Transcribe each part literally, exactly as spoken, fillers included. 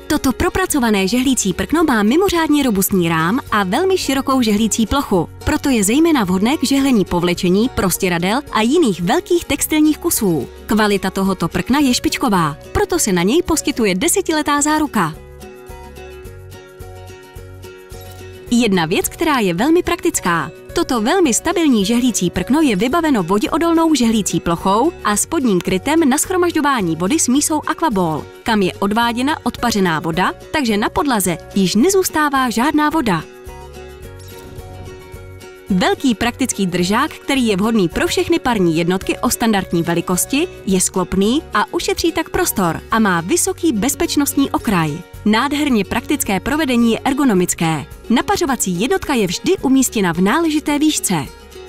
Toto propracované žehlící prkno má mimořádně robustní rám a velmi širokou žehlící plochu, proto je zejména vhodné k žehlení povlečení, prostěradel a jiných velkých textilních kusů. Kvalita tohoto prkna je špičková, proto se na něj poskytuje desetiletá záruka. Jedna věc, která je velmi praktická. Toto velmi stabilní žehlící prkno je vybaveno voděodolnou žehlící plochou a spodním krytem na shromažďování vody s mísou Aquaball, kam je odváděna odpařená voda, takže na podlaze již nezůstává žádná voda. Velký praktický držák, který je vhodný pro všechny parní jednotky o standardní velikosti, je sklopný a ušetří tak prostor a má vysoký bezpečnostní okraj. Nádherně praktické provedení je ergonomické. Napařovací jednotka je vždy umístěna v náležité výšce.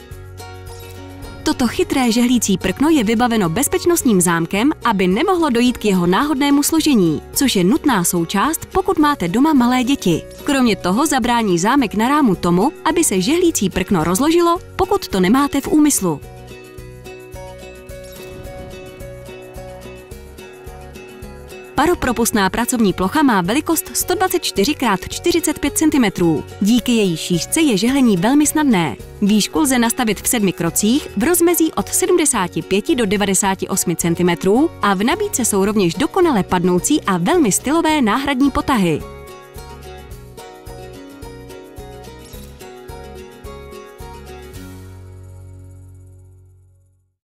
Toto chytré žehlící prkno je vybaveno bezpečnostním zámkem, aby nemohlo dojít k jeho náhodnému složení, což je nutná součást, pokud máte doma malé děti. Kromě toho zabrání zámek na rámu tomu, aby se žehlící prkno rozložilo, pokud to nemáte v úmyslu. Paropropustná pracovní plocha má velikost sto dvacet čtyři krát čtyřicet pět centimetrů. Díky její šířce je žehlení velmi snadné. Výšku lze nastavit v sedmi krocích v rozmezí od sedmdesáti pěti do devadesáti osmi centimetrů a v nabídce jsou rovněž dokonale padnoucí a velmi stylové náhradní potahy.